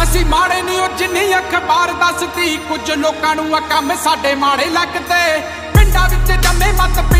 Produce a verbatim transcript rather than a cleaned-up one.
असी माड़े नहीं ओ जिन्नी अखबार दसदी, कुछ लोकां नूं आ कम साडे माड़े लगदे। पिंडां विच जम्मे मत